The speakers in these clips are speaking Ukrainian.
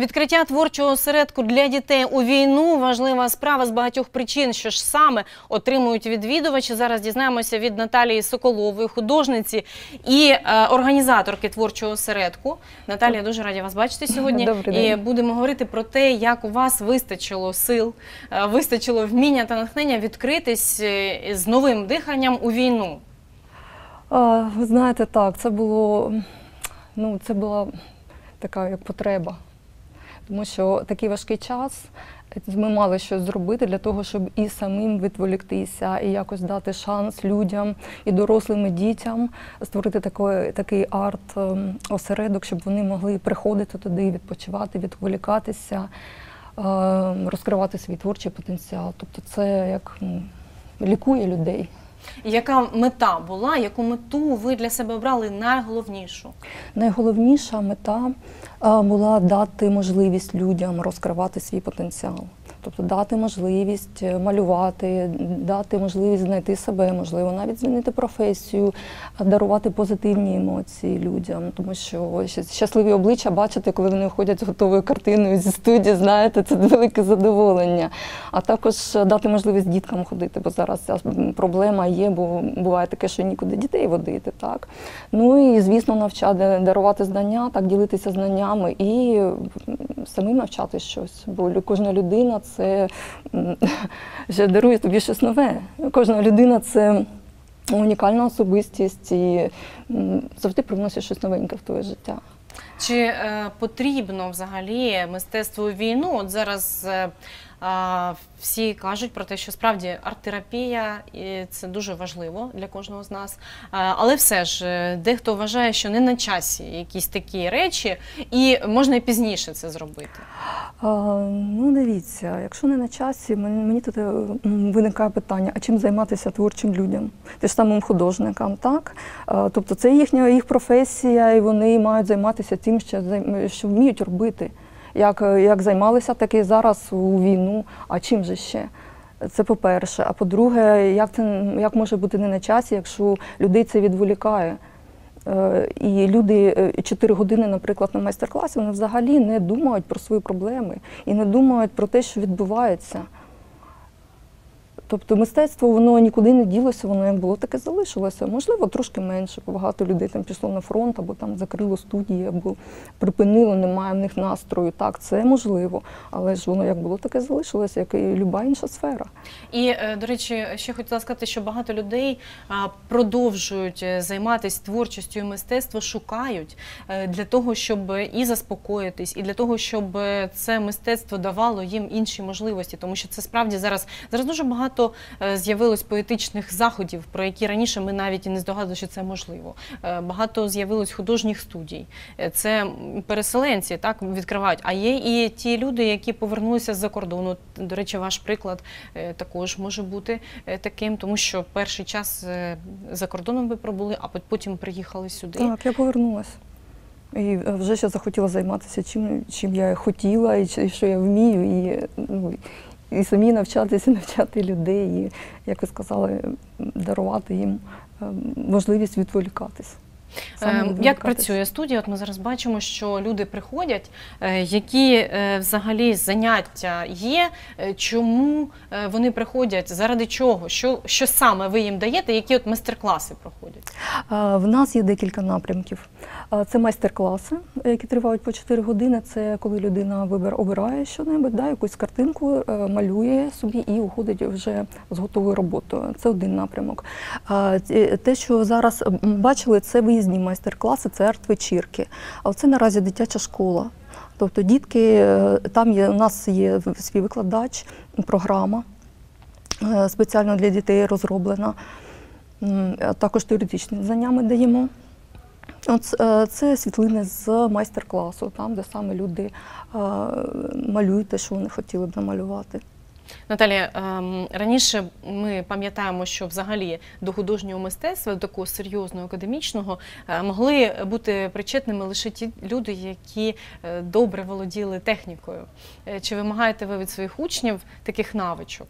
Відкриття творчого осередку для дітей у війну – важлива справа з багатьох причин. Що ж саме отримують відвідувачі? Зараз дізнаємося від Наталії Соколової, художниці і організаторки творчого осередку. Наталія, дуже раді вас бачити сьогодні. І будемо говорити про те, як у вас вистачило сил, вистачило вміння та натхнення відкритись з новим диханням у війну. Ви знаєте, так, це була така як потреба. Тому що такий важкий час, ми мали щось зробити для того, щоб і самим відволіктися, і якось дати шанс людям, і дорослим, і дітям, створити такий арт-осередок, щоб вони могли приходити туди, відпочивати, відволікатися, розкривати свій творчий потенціал. Тобто це як лікує людей. Яка мета була, яку мету ви для себе обрали найголовнішу? Найголовніша мета була дати можливість людям розкривати свій потенціал. Тобто дати можливість малювати, дати можливість знайти себе, можливо, навіть змінити професію, дарувати позитивні емоції людям. Тому що щасливі обличчя бачити, коли вони виходять з готовою картиною зі студії, знаєте, це велике задоволення. А також дати можливість діткам ходити, бо зараз ця проблема є, бо буває таке, що нікуди дітей водити. Так? Ну і, звісно, навчати, дарувати знання, так, ділитися знаннями і самим навчати щось. Бо кожна людина – це дарує тобі щось нове. Кожна людина – це унікальна особистість і завжди привносить щось новеньке в твоє життя. Чи потрібно взагалі мистецтво у війну? От зараз всі кажуть про те, що справді арт-терапія – це дуже важливо для кожного з нас. Але все ж, дехто вважає, що не на часі якісь такі речі, і можна і пізніше це зробити. Ну, дивіться, якщо не на часі, мені тут виникає питання, а чим займатися творчим людям? Те ж самим художникам, так? Тобто це їх професія, і вони мають займатися тим, що вміють робити. Як займалися, так і зараз у війну, а чим же ще? Це по-перше. А по-друге, як може бути не на часі, якщо людей це відволікає? І люди 4 години, наприклад, на майстер-класі, вони взагалі не думають про свої проблеми і не думають про те, що відбувається. Тобто мистецтво, воно нікуди не ділося, воно як було, так і залишилося. Можливо, трошки менше, бо багато людей там пішло на фронт, або там закрило студії, або припинило, немає в них настрою. Так, це можливо, але ж воно як було, так і залишилося, як і люба інша сфера. І, до речі, ще хотіла сказати, що багато людей продовжують займатися творчістю і мистецтвом, шукають для того, щоб і заспокоїтись, і для того, щоб це мистецтво давало їм інші можливості, тому що це справді зараз дуже багато з'явилось поетичних заходів, про які раніше ми навіть і не здогадували, що це можливо. Багато з'явилось художніх студій. Це переселенці так відкривають. А є і ті люди, які повернулися з-за кордону. До речі, ваш приклад також може бути таким, тому що перший час за кордоном ви пробули, а потім приїхали сюди. Так, я повернулася. І вже ще захотіла займатися чим я хотіла, і що я вмію. І самі навчатися, навчати людей, і, як ви сказали, дарувати їм можливість відволікатись. Як працює студія? От ми зараз бачимо, що люди приходять, які взагалі заняття є, чому вони приходять, заради чого, що саме ви їм даєте, які от майстер-класи проходять? В нас є декілька напрямків. Це майстер-класи, які тривають по 4 години. Це коли людина обирає щось, якусь картинку, малює собі і уходить вже з готовою роботою. Це один напрямок. Те, що зараз бачили, це виїзні майстер-класи, це арт-вечірки. А це наразі дитяча школа. Тобто дітки, там у нас є свій викладач, програма спеціально для дітей розроблена. Також теоретичні знання ми даємо. Це світлини з майстер-класу, там, де саме люди малюють те, що вони хотіли б намалювати. Наталія, раніше ми пам'ятаємо, що взагалі до художнього мистецтва, до такого серйозного, академічного, могли бути причетними лише ті люди, які добре володіли технікою. Чи вимагаєте ви від своїх учнів таких навичок?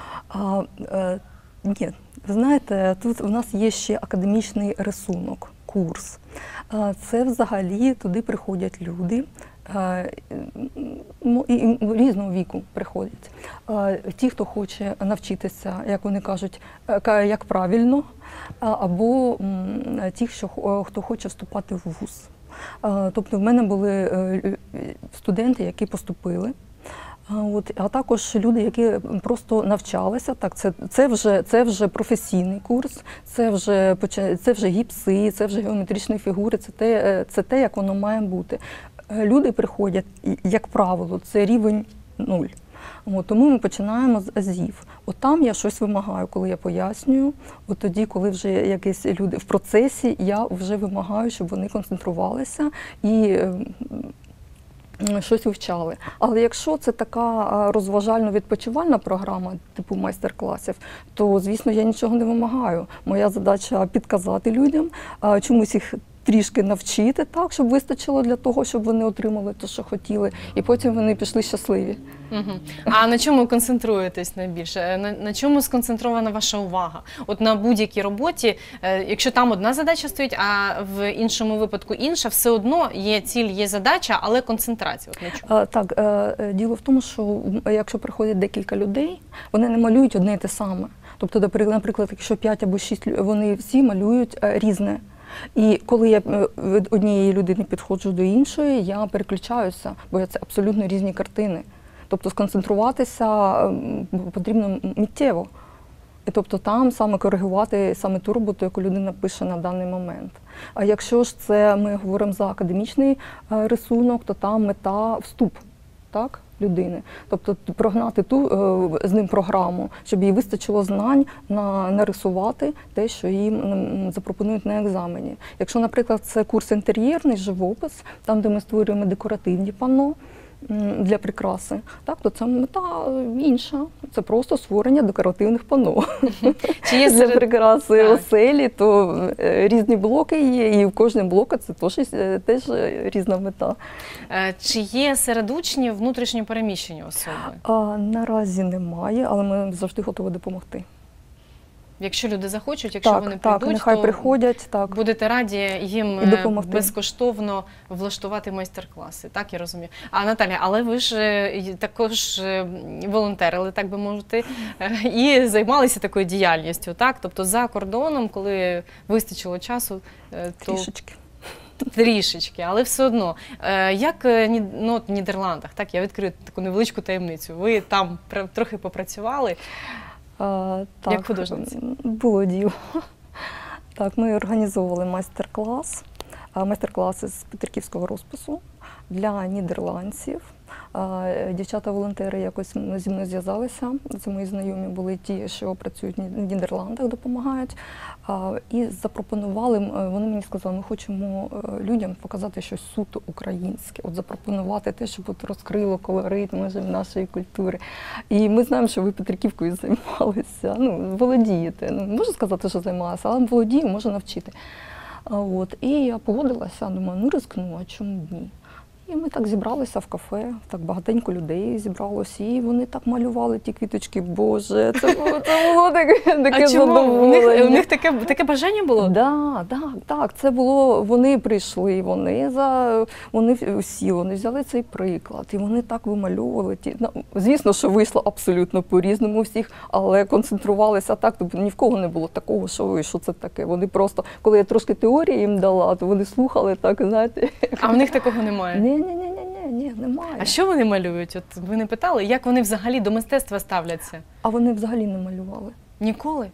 Ні. Ви знаєте, тут у нас є ще академічний рисунок, курс. Це взагалі туди приходять люди, І різного віку приходять. Ті, хто хоче навчитися, як вони кажуть, як правильно, або ті, хто хоче вступати в вуз. Тобто в мене були студенти, які поступили. А також люди, які просто навчалися, так, це вже професійний курс, це вже гіпси, це вже геометричні фігури, це те, як воно має бути. Люди приходять, як правило, це рівень 0. Тому ми починаємо з азів. От там я щось вимагаю, коли я пояснюю. От тоді, коли вже якісь люди в процесі, я вже вимагаю, щоб вони концентрувалися і щось вивчали. Але якщо це така розважально-відпочивальна програма, типу майстер-класів, то, звісно, я нічого не вимагаю. Моя задача підказати людям, чомусь їх трішки навчити так, щоб вистачило для того, щоб вони отримали те, що хотіли, і потім вони пішли щасливі. А на чому концентруєтесь найбільше? На чому сконцентрована ваша увага? От на будь-якій роботі, якщо там одна задача стоїть, а в іншому випадку інша, все одно є ціль, є задача, але концентрація. От на чому? Так, діло в тому, що якщо приходять декілька людей, вони не малюють одне і те саме. Тобто, наприклад, якщо 5 або 6, вони всі малюють різне. І коли я від однієї людини підходжу до іншої, я переключаюся, бо це абсолютно різні картини. Тобто сконцентруватися потрібно миттєво. І тобто там саме коригувати саме ту роботу, яку людина пише на даний момент. А якщо ж це ми говоримо за академічний рисунок, то там мета вступ, так, людини. Тобто прогнати ту з ним програму, щоб їй вистачило знань нарисувати те, що їм запропонують на екзамені. Якщо, наприклад, це курс інтер'єрний живопис, там, де ми створюємо декоративні панно для прикраси, так, то це мета інша. Це просто створення декоративних панно. Чи є для прикраси оселі, то різні блоки є, і в кожному блоку це теж різна мета. Чи є серед учнів внутрішньо переміщені особи? Наразі немає, але ми завжди готові допомогти. Якщо люди захочуть, якщо вони прийдуть, нехай то приходять, будете раді їм безкоштовно влаштувати майстер-класи, так я розумію. А Наталя, але ви ж також волонтерили, так би мовити, і займалися такою діяльністю, так? Тобто за кордоном, коли вистачило часу, то… Трішечки, але все одно. Як в Нідерландах, так, я відкрию таку невеличку таємницю, ви там трохи попрацювали? Як художниці? Було діло. Так, ми організовували майстер-класи з петриківського розпису для нідерландців. Дівчата-волонтери якось зі мною зв'язалися, це мої знайомі були ті, що працюють в Нідерландах, допомагають. І запропонували, вони мені сказали, ми хочемо людям показати щось суто українське, от запропонувати те, щоб от розкрило колорит, може, нашої культури. І ми знаємо, що ви Петриківкою займалися, володієте. Можу сказати, що займалася, але володію, можу навчити. І я погодилася, думаю, рискну, а чому ні? І ми так зібралися в кафе, так багатенько людей зібралося, і вони так малювали ті квіточки. Боже, це було таке задоволення. У них таке бажання було? Так, це було, вони прийшли, вони взяли цей приклад, і вони так вимальовували. Звісно, що вийшло абсолютно по-різному всіх, але концентрувалися так, тобто ні в кого не було такого, що це таке. Вони просто, коли я трошки теорії їм дала, то вони слухали так, знаєте. А в них такого немає? Ні, немає. А що вони малюють? От ви не питали, як вони взагалі до мистецтва ставляться? А вони взагалі не малювали. Ніколи?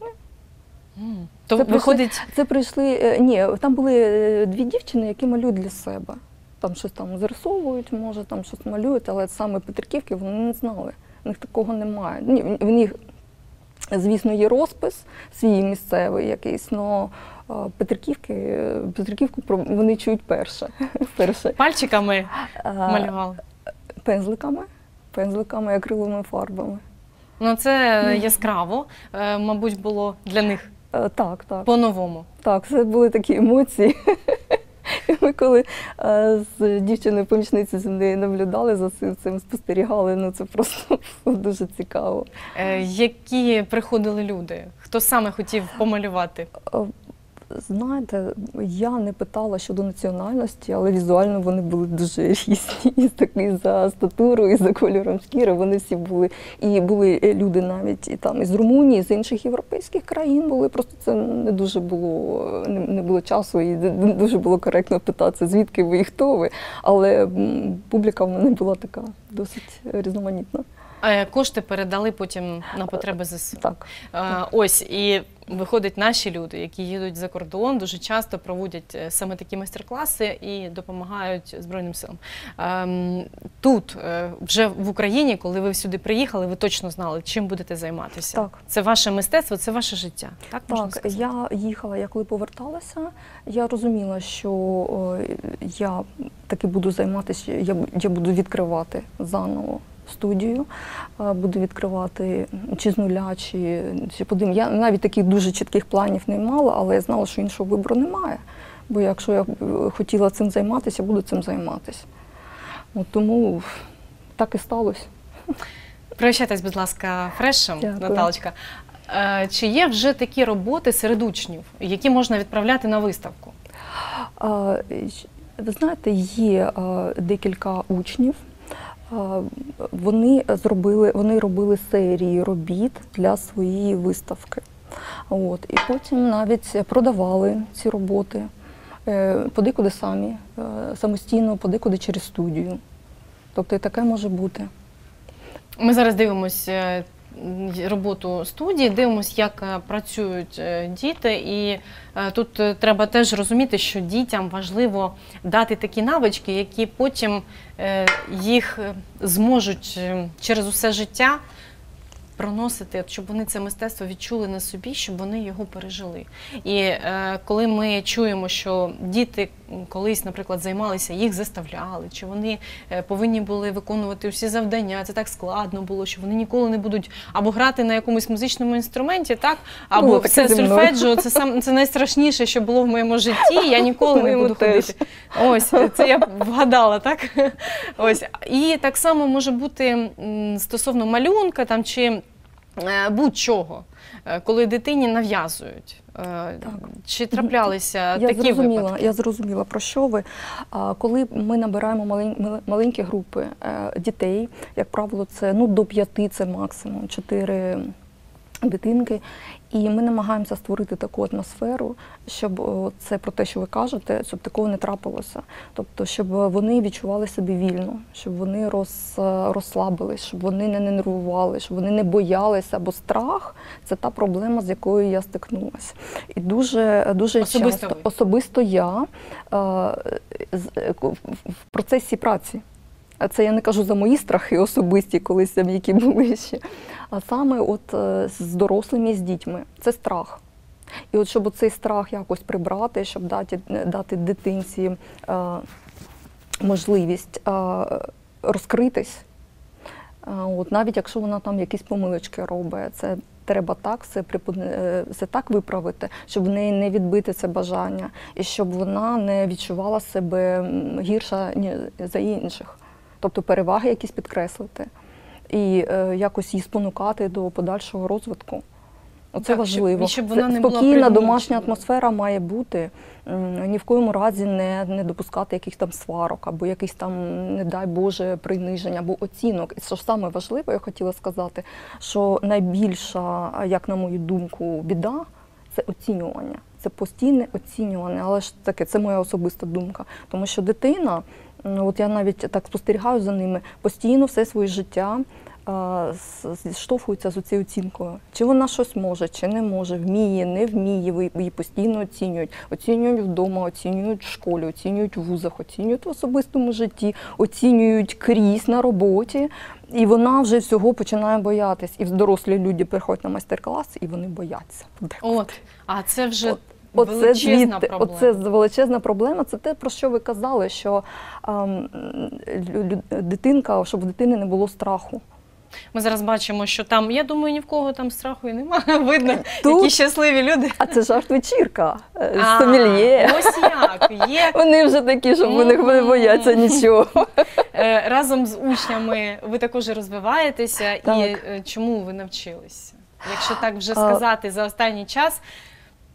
Ні. То виходить… Це прийшли, ні, там були 2 дівчини, які малюють для себе. Там щось там зарисовують, може, там щось малюють, але саме Петриківки вони не знали. У них такого немає. В них, звісно, є розпис свій місцевий якийсь, але Петриківку вони чують перше. Пальчиками малювали? Пензликами, акриловими фарбами. Це яскраво, мабуть, було для них. Так. По-новому. Так, це були такі емоції. І ми коли з дівчиною-помічниці з нею наблюдали за цим, спостерігали, це просто дуже цікаво. Які приходили люди? Хто саме хотів помалювати? Знаєте, я не питала щодо національності, але візуально вони були дуже різні. І такі за статурою, і за кольором шкіри. Вони всі були. І були люди навіть і там із Румунії, з інших європейських країн були. Просто це не дуже було, не було часу і не дуже було коректно питатися, звідки ви і хто ви. Але публіка в мене була така досить різноманітна. Кошти передали потім на потреби ЗСУ. Так. Ось, і виходить, наші люди, які їдуть за кордон, дуже часто проводять саме такі майстер-класи і допомагають Збройним силам. Тут, вже в Україні, коли ви сюди приїхали, ви точно знали, чим будете займатися. Так. Це ваше мистецтво, це ваше життя. Так, можна сказати? Я їхала, я коли поверталася, я розуміла, що я таки буду займатися, я буду відкривати заново студію, буду відкривати чи з нуля, чи подивимо. Я навіть таких дуже чітких планів не мала, але я знала, що іншого вибору немає. Бо якщо я хотіла цим займатися, буду цим займатися. От тому так і сталося. Прощайтесь, будь ласка, фрешем, Дякую. Наталочка. Чи є вже такі роботи серед учнів, які можна відправляти на виставку? Ви знаєте, є декілька учнів. Вони робили серії робіт для своєї виставки. От. І потім навіть продавали ці роботи, подекуди самі, самостійно, подекуди через студію. Тобто і таке може бути. Ми зараз дивимося роботу студії, дивимося, як працюють діти. І тут треба теж розуміти, що дітям важливо дати такі навички, які потім їх зможуть через усе життя проносити, щоб вони це мистецтво відчули на собі, щоб вони його пережили. І коли ми чуємо, що діти колись, наприклад, займалися, їх заставляли, чи вони повинні були виконувати всі завдання, це так складно було, що вони ніколи не будуть або грати на якомусь музичному інструменті, так, або все сольфеджіо, це найстрашніше, що було в моєму житті, я ніколи не буду ходити. Ось, це я вгадала, так? Ось. І так само може бути стосовно малюнка там, чи будь-чого, коли дитині нав'язують. Чи траплялися такі випадки? Я зрозуміла, про що ви. Коли ми набираємо маленькі групи дітей, як правило, це до 5, це максимум 4 дитинки, і ми намагаємося створити таку атмосферу, щоб це про те, що ви кажете, щоб такого не трапилося. Тобто, щоб вони відчували себе вільно, щоб вони розслабились, щоб вони не нервували, щоб вони не боялися, бо страх – це та проблема, з якою я стикнулася. І дуже часто, особисто я в процесі праці. Це я не кажу за мої страхи особисті, колись які були ще, а саме от з дорослими, з дітьми. Це страх. І от щоб цей страх якось прибрати, щоб дати дитинці можливість розкритись, от навіть якщо вона там якісь помилочки робить, це треба так все так виправити, щоб в неї не відбити це бажання, і щоб вона не відчувала себе гірше за інших. Тобто переваги якісь підкреслити і якось її спонукати до подальшого розвитку. Оце важливо. Щоб вона не була спокійна домашня атмосфера має бути. Ні в коєму разі не допускати якихось там сварок, або якихось там, не дай Боже, принижень, або оцінок. І що ж саме важливе, я хотіла сказати, що найбільша, як на мою думку, біда – це оцінювання. Це постійне оцінювання, але ж таке, це моя особиста думка. Тому що дитина, от я навіть так спостерігаю за ними, постійно все своє життя зіштовхується з цією оцінкою. Чи вона щось може, чи не може, вміє, не вміє, її постійно оцінюють. Оцінюють вдома, оцінюють в школі, оцінюють в вузах, оцінюють в особистому житті, оцінюють крізь на роботі. І вона вже всього починає боятись. І дорослі люди приходять на майстер-клас, і вони бояться. А це вже величезна проблема. Оце величезна проблема. Це те, про що ви казали, що дитинка, щоб в дитини не було страху. Ми зараз бачимо, що там, я думаю, ні в кого там страху і немає. Видно, які щасливі люди. А це жарт-вечірка, сомельє. Ось як, є. Вони вже такі, що вони не бояться нічого. Разом з учнями ви також розвиваєтеся. Так. І чому ви навчилися? Якщо так вже сказати за останній час.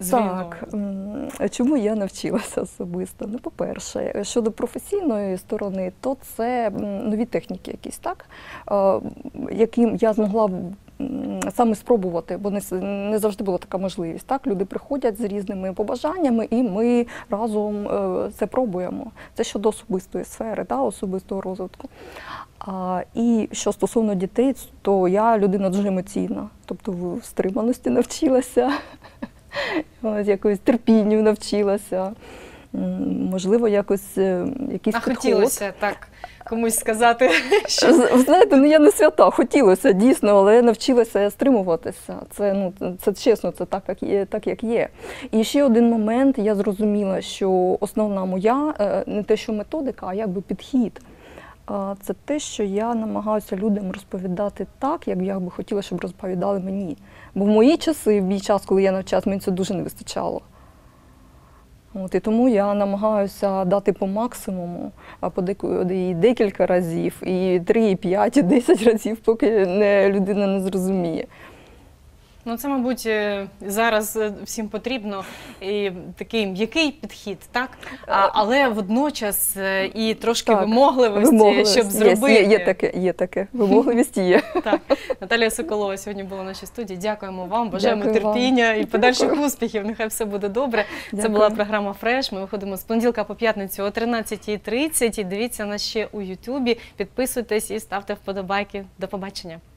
з Так, війною? чому я навчилася особисто? Ну, по-перше, щодо професійної сторони, то це нові техніки якісь, так? Яким я змогла саме спробувати, бо не завжди була така можливість. Так? Люди приходять з різними побажаннями, і ми разом це пробуємо. Це щодо особистої сфери, так? Особистого розвитку. І що стосовно дітей, то я людина дуже емоційна, тобто в стриманості навчилася, якось терпінню навчилася, можливо, якось якийсь підход. Хотілося так комусь сказати, що... Ви знаєте, ну я не свята, хотілося дійсно, але я навчилася стримуватися. Це чесно, це так, як є. І ще один момент, я зрозуміла, що основна моя, не те, що методика, а якби підхід. Це те, що я намагаюся людям розповідати так, як я би хотіла, щоб розповідали мені. Бо в мої часи, в мій час, коли я навчалась, мені це дуже не вистачало. І тому я намагаюся дати по максимуму, а і декілька разів, і 3, і 5, і 10 разів, поки людина не зрозуміє. Ну, це, мабуть, зараз всім потрібно і такий м'який підхід, так? Але водночас і трошки вимогливості, щоб зробити. Є таке. Вимогливість є. Так. Наталія Соколова сьогодні була в нашій студії. Дякуємо вам, бажаємо Дякую терпіння вам. і подальших успіхів. Нехай все буде добре. Дякую. Це була програма «Фреш». Ми виходимо з понеділка по п'ятницю о 13:30. І дивіться нас ще у Ютубі. Підписуйтесь і ставте вподобайки. До побачення.